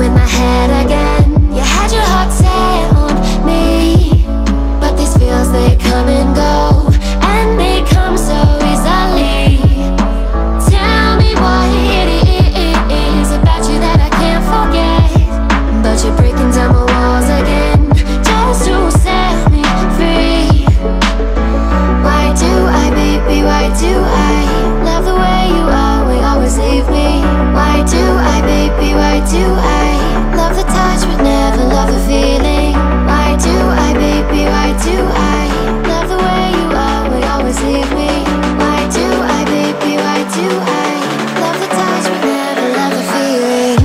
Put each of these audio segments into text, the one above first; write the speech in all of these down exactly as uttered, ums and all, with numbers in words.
in my head again. You had your heart set on me, but these feels, they come and go, and they come so easily. Tell me what it is about you that I can't forget, but you're breaking down my walls again, just to set me free. Why do I, baby, why do I love the way you always, always leave me? Why do I, baby, why do I love the touch but never love the feeling? Why do I, baby, why do I love the way you always, always leave me? Why do I, baby, why do I love the touch but never love the feeling?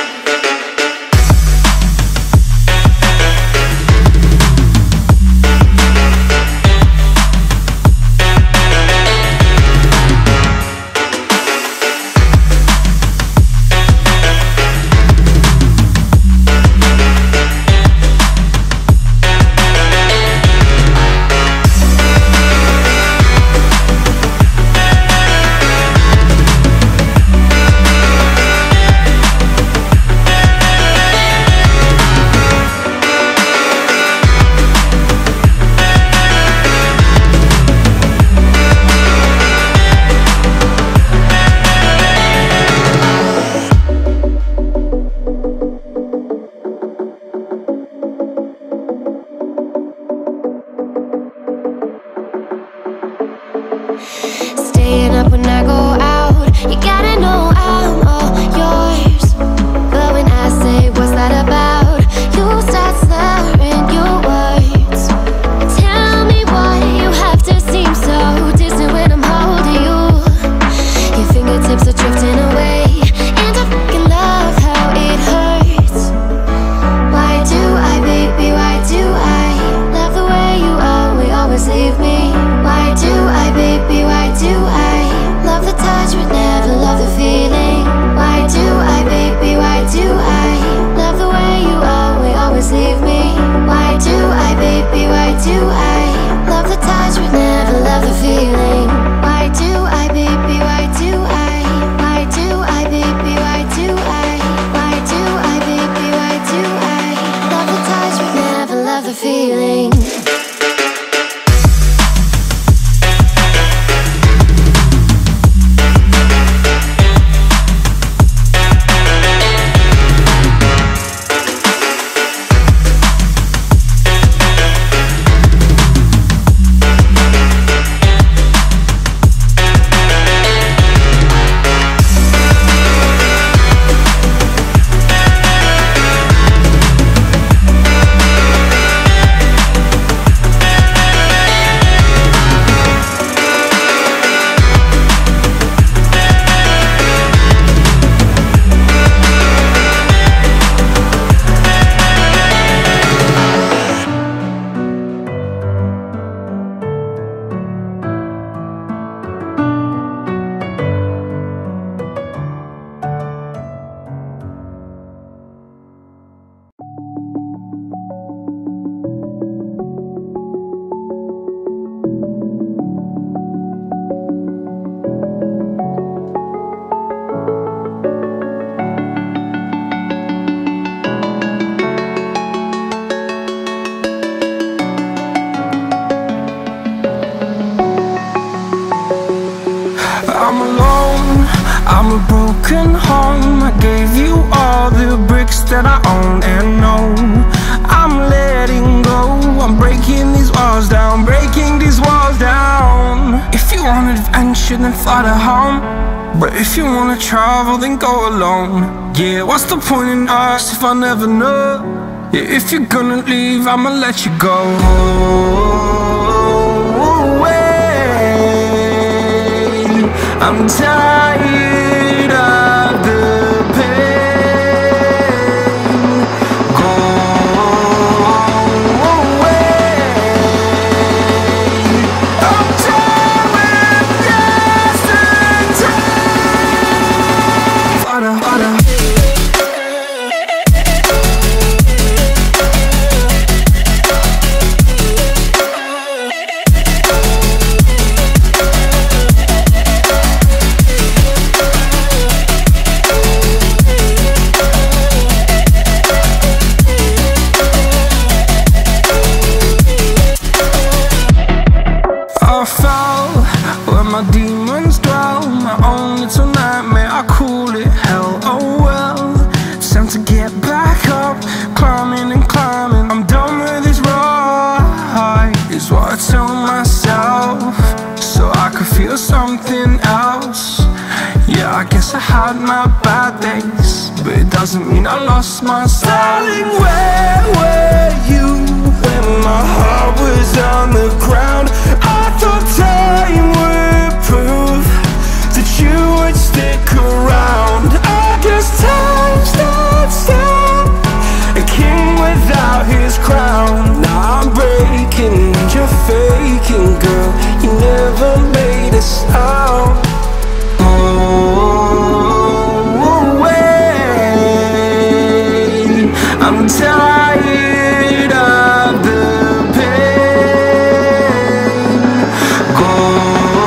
Staying up when I go out, you gotta know I'm all yours. But when I say what's that about, you start slurring your words. Tell me why you have to seem so distant when I'm holding you. Your fingertips are drifting away, and I fucking love how it hurts. Why do I, baby, why do I love the way you always, always leave me? Why do I, baby, why do I love the touch but never love the feeling? Why do I, baby, why do I love the way you always, always leave me? Why do I, baby, why do I love the touch but never love the feeling? Why do I, baby, why do I? Why do I, baby, why do I? Why do I, baby, why do I love the touch but never love the feeling? I'm alone, I'm a broken home. I gave you all the bricks that I own and know. I'm letting go, I'm breaking these walls down, breaking these walls down. If you want adventure, then fly to home, but if you wanna travel, then go alone. Yeah, what's the point in us if I never know? Yeah, if you're gonna leave, I'ma let you go. I'm tired of the pain. Go away. I'm done with yesterday. Fada, fada. place, but it doesn't mean I lost my style. Darling, where were you when my heart was on the ground? I thought time would prove that you would stick around. I guess time stood still, a king without his crown. Now I'm breaking and you're faking, girl. You never made a sound. I'm tired of the pain. Go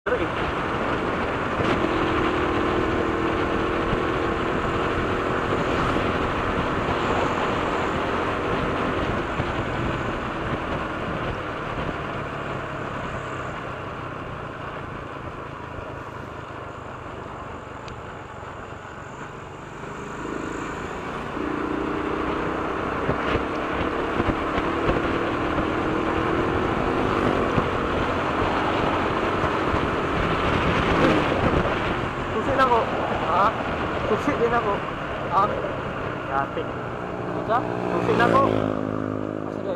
Susi din ako. Ah, yate. Ano? Susi na ako. Asa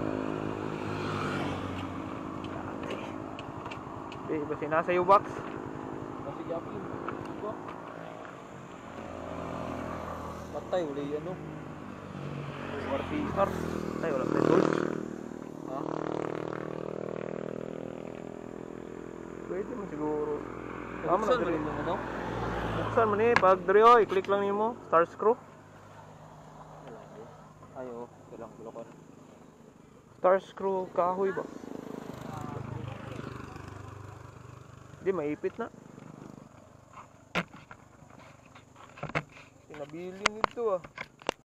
doy? Yate. Eh, basi nasa iyo box. Basi yapin. Ito. Patay uli ano? R P R. Tay wala na gold. Ha? Pwede mo siguro. Tama na rin yung ano? Buksan mo ni, pag drio, i-click lang nimo, star screw. Ayo, kailang bulokon. Star screw kahoy ba? Di maipit na. Pinabiling ito ah.